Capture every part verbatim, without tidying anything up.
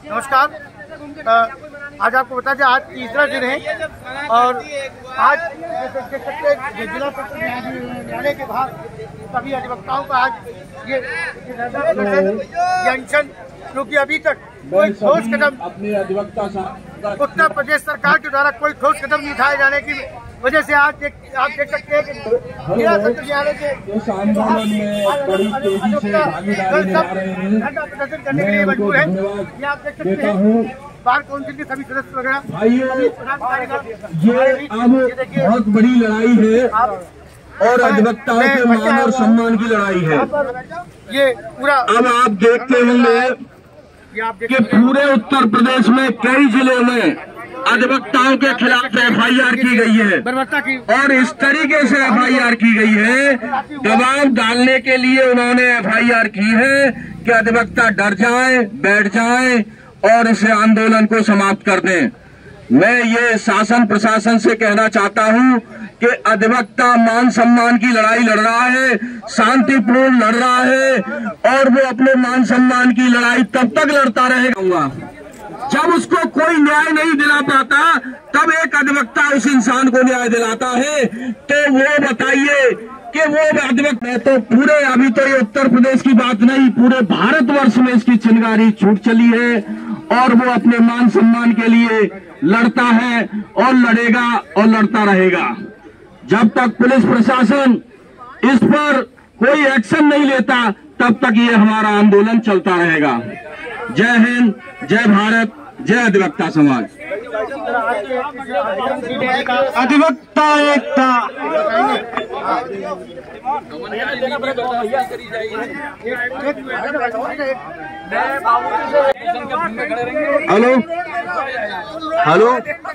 नमस्कार। आज आपको बता दें, आज तीसरा दिन है और आज जिला सत्र न्यायालय के बाहर सभी अधिवक्ताओं का आज ये अनशन, क्योंकि अभी तक कोई ठोस कदम अपने अधिवक्ता उत्तर प्रदेश सरकार के द्वारा कोई ठोस कदम नहीं उठाए जाने की वजह से आज देख, आप देख सकते हैं कि जिला सत्र न्यायालय के इस आंदोलन में बड़ी तेजी से भागीदारी निभा रहे हैं। धरना प्रदर्शन करने के लिए मजबूर है। ये आप देख सकते हैं बार काउंसिल के सभी सदस्य वगैरह। भाइयों, ये अब बहुत बड़ी लड़ाई है और अधिवक्ताओं के मान और सम्मान की लड़ाई है। ये पूरा अब आप देखते होंगे कि पूरे उत्तर प्रदेश में कई जिलों में अधिवक्ताओं के खिलाफ एफ आई आर की गई है और इस तरीके से एफ आई आर की गई है, दबाव डालने के लिए उन्होंने एफ आई आर की है कि अधिवक्ता डर जाएं, बैठ जाएं और इसे आंदोलन को समाप्त कर दें। मैं ये शासन प्रशासन से कहना चाहता हूं कि अधिवक्ता मान सम्मान की लड़ाई लड़ रहा है, शांतिपूर्ण लड़ रहा है और वो अपने मान सम्मान की लड़ाई तब तक लड़ता रहेगा जब उसको कोई न्याय नहीं दिला पाता, तब एक अधिवक्ता उस इंसान को न्याय दिलाता है। तो वो बताइए कि वो अधिवक्ता, मैं तो पूरे, अभी तो ये उत्तर प्रदेश की बात नहीं, पूरे भारतवर्ष में इसकी चिंगारी छूट चली है और वो अपने मान सम्मान के लिए लड़ता है और लड़ेगा और लड़ता रहेगा। जब तक पुलिस प्रशासन इस पर कोई एक्शन नहीं लेता, तब तक ये हमारा आंदोलन चलता रहेगा। जय हिंद, जय भारत, जय अधिवक्ता समाज। अधिवक्ता एकता। हेलो हेलो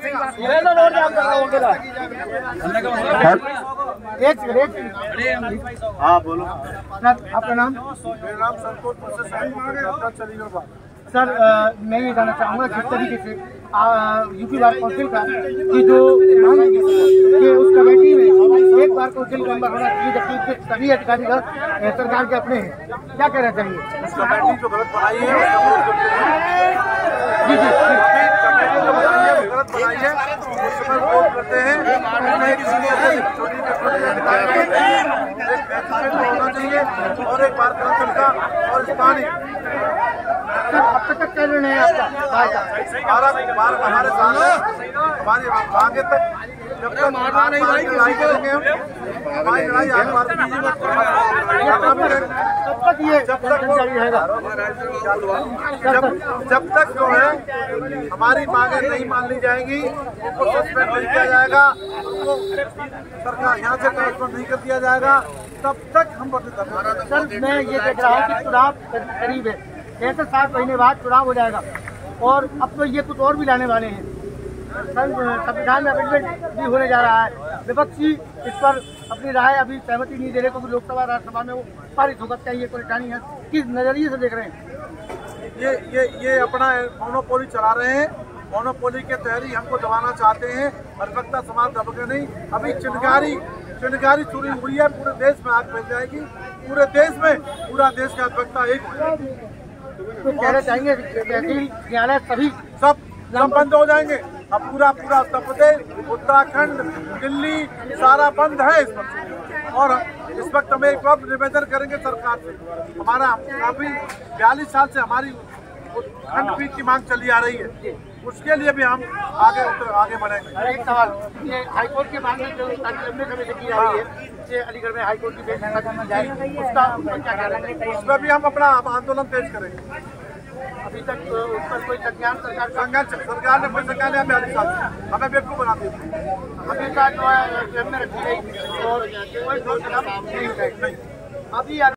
हाँ बोलो सर, आपका नाम? मेरा नाम संतोष प्रसाद सर। मैं ये जानना चाहूँगा जिस तरीके से यूपी बार काउंसिल का कि जो मांग है कि उस कमेटी में एक बार काउंसिल मेंबर होना चाहिए, जबकि सभी अधिकारी सरकार के अपने हैं, क्या कहना चाहिए? उस कमेटी जो गलत बनाई है जी जी गलत बनाई है, उसमें वोट करते हैं होना चाहिए और एक बार काउंसिल का और स्थानीय अब तक तक क्या निर्णय है आपका? बार हमारे सामने हमारी आगे तक जब तक लड़ाई करेंगे हम, हमारी लड़ाई आगे बार तब तक ये जब तक जारी रहेगा, जब जब तक जो है हमारी मांगे नहीं मान ली जाएंगी, उनको सस्पेंड नहीं किया जाएगा, उनको सरकार यहाँ से ट्रांसफर नहीं कर दिया जाएगा, तब तक हम बदले। सर मैं ये देख रहा हूँ कि चुनाव करीब है, जैसे सात महीने बाद चुनाव हो जाएगा और अब तो ये कुछ और भी लाने वाले हैं। संविधान में अमेंडमेंट भी होने जा रहा है। विपक्षी इस पर अपनी राय अभी सहमति नहीं दे रहे, क्योंकि लोकसभा राज्यसभा में वो पारित होगा। क्या ये परेशानी है? किस नजरिए से देख रहे हैं? ये ये ये अपना मोनोपोली चला रहे हैं, मोनोपोली के तहत ही हमको दबाना चाहते हैं। अधिवक्ता समाज दबके नहीं। अभी चिनगारी चिनगारी चुरी हुई है, पूरे देश में आग फैल जाएगी, पूरे देश में पूरा देश का अधिवक्ता एक हो जाएगा। तो कहना चाहेंगे तहसील न्यायालय सभी सब सब बंद हो जाएंगे। अब पूरा पूरा उत्तर प्रदेश, उत्तराखंड, दिल्ली सारा बंद है इस वक्त। और इस वक्त हम एक और निवेदन करेंगे सरकार से। हमारा काफी बयालीस साल से हमारी खंडपीठ की मांग चली आ रही है, उसके लिए भी हम आगे आगे बढ़ेंगे। एक सवाल, ये हाईकोर्ट की मांग जो लंबे समय से की जा रही है, ये अलीगढ़ में हाईकोर्ट की बेंच उसका क्या कहना है? उसमें भी हम अपना आंदोलन तेज करेंगे। अभी तक उस पर कोई संज्ञान सरकार संज्ञान सरकार ने कोई संज्ञान लिया बयालीस साल से, हमें बेवकूफ बनाती है। हमेशा जो है रखी गई और कोई नहीं अभी